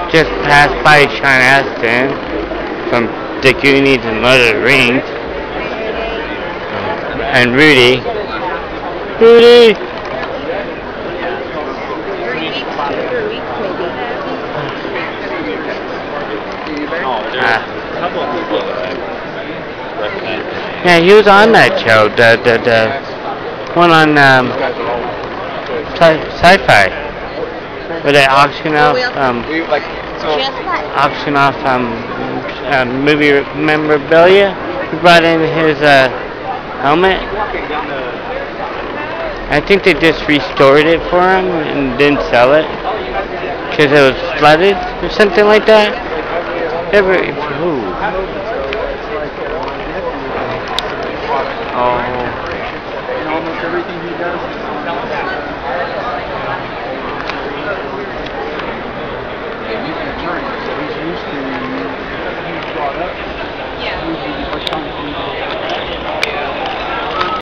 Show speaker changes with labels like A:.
A: just passed by Sean Astin from the Goonies and Lord of the Rings, and Rudy. Rudy! Yeah, he was on that show, the one on Sci-Fi, where they auction off movie memorabilia. He brought in his helmet. I think they just restored it for him and didn't sell it because it was flooded or something like that. Oh.
B: Almost everything he does.